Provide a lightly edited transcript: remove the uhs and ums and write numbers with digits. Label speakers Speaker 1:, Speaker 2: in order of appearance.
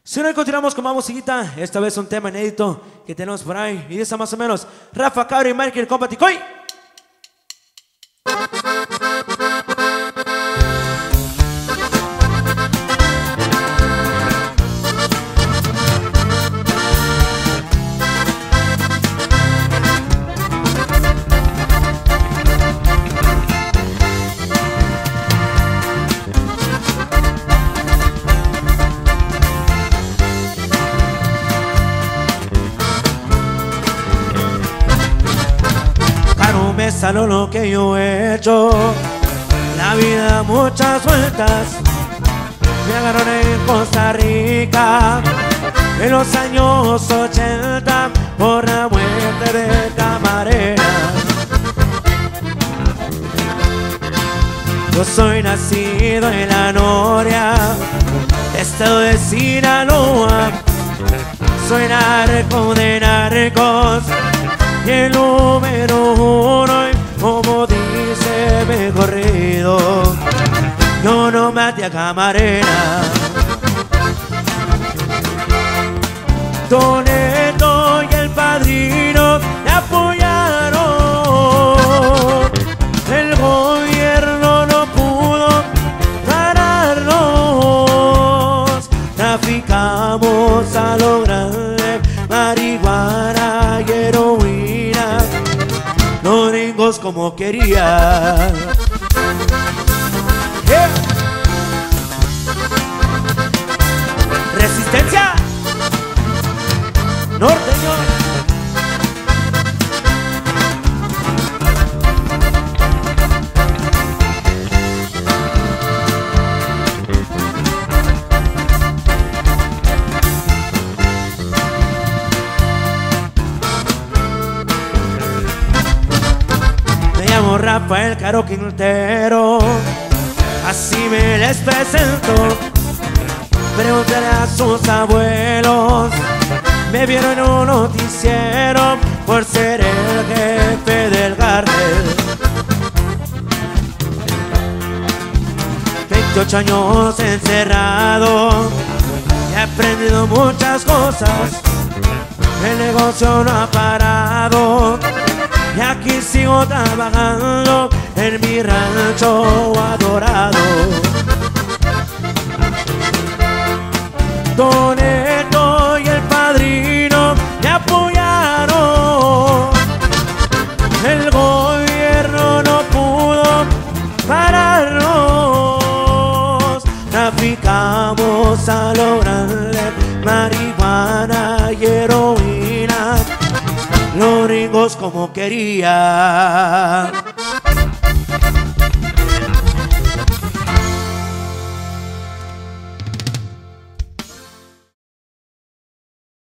Speaker 1: Si no, continuamos con más musiquita. Esta vez un tema inédito que tenemos por ahí. Y dice más o menos: Rafa Cabra y Michael Compaticoy. Me salió lo que yo he hecho, la vida muchas vueltas. Me agarraron en Costa Rica en los años 80 por la muerte de camarera. Yo soy nacido en la Noria, estado de Sinaloa. Soy narco de narcos y el número uno, como dice mi corrido, yo no maté a camarera. Don Neto y el Padrino me apoyaron. El gobierno no pudo pararnos. Traficamos a lo grande marihuana y heroína, los gringos como querían. Resistencia norteño. Rafael Caro Quintero, así me les presento. Pregúntale a sus abuelos, me vieron en un noticiero por ser el jefe del cártel. 28 años encerrado, he aprendido muchas cosas, el negocio no ha parado. Y aquí sigo trabajando en mi rancho adorado. Don Neto y el Padrino me apoyaron. El gobierno no pudo pararnos. Traficamos a lo grande marihuana y heroína, los gringos como querían.